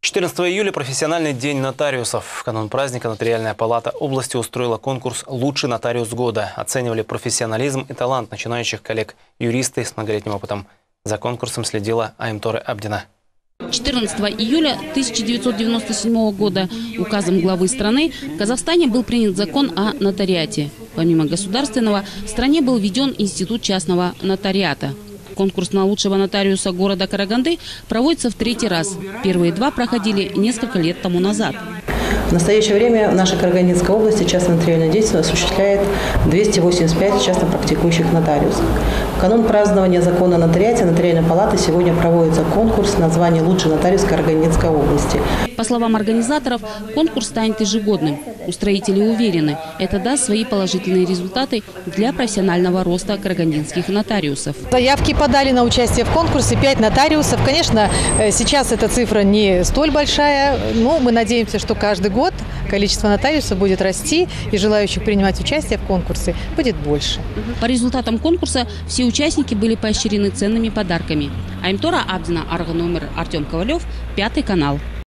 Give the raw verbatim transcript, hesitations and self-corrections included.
четырнадцатого июля – профессиональный день нотариусов. В канун праздника Нотариальная палата области устроила конкурс «Лучший нотариус года». Оценивали профессионализм и талант начинающих коллег-юристы с многолетним опытом. За конкурсом следила Аймтора Абдина. четырнадцатого июля тысяча девятьсот девяносто седьмого года указом главы страны в Казахстане был принят закон о нотариате. Помимо государственного, в стране был введен институт частного нотариата. Конкурс на лучшего нотариуса города Караганды проводится в третий раз. Первые два проходили несколько лет тому назад. В настоящее время в нашей Карагандинской области частная нотариальная деятельность осуществляет двести восемьдесят пять частно практикующих нотариусов. В канун празднования закона о нотариате Нотариальной палаты сегодня проводится конкурс на звание «Лучший нотариус Карагандинской области». По словам организаторов, конкурс станет ежегодным. Устроители уверены, это даст свои положительные результаты для профессионального роста карагандинских нотариусов. Заявки подали на участие в конкурсе пять нотариусов. Конечно, сейчас эта цифра не столь большая, но мы надеемся, что каждый год количество нотариусов будет расти и желающих принимать участие в конкурсе будет больше. По результатам конкурса все участники были поощрены ценными подарками. Аймтора Абдина, Арга номер Артем Ковалев, Пятый канал.